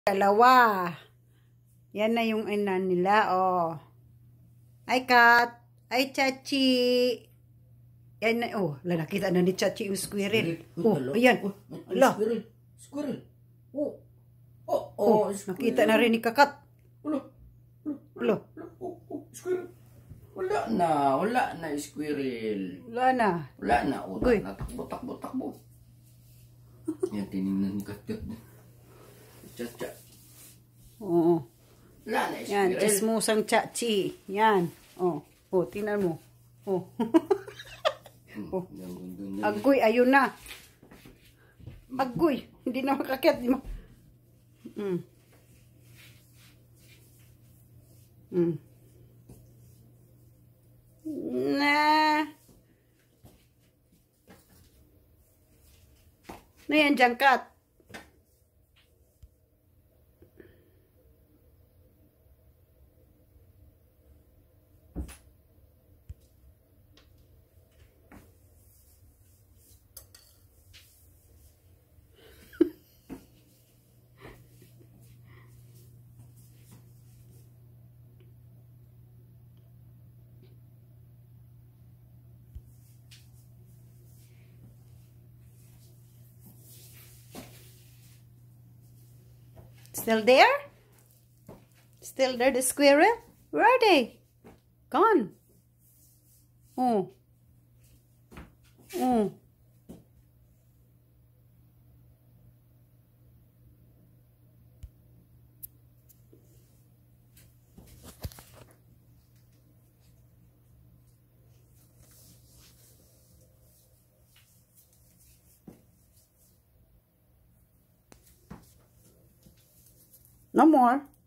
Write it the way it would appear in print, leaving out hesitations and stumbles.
Dalawa. Yan na yung ina nila, oh. Ay, Kat. Ay, Chachi. Yan na, oh. Nakita na ni Chachi yung squirrel. Oh, ayan. Ala. Squirrel. Nakita na rin ni Kakat. Ala. Squirrel. Wala na squirrel. Wala na. Wala na. Takbo. Yan, tinignan ni Kat. Chacha. Oo. Wala na squirrel. Yan, chismusang Chachi. Yan. Oh, tingnan mo. Oh. Oh. Agoy, ayun na. Agoy, hindi na makakyat. Na yan dyan, Kat. Still there? Still there, the squirrel? Where are they? Gone. Oh. No more.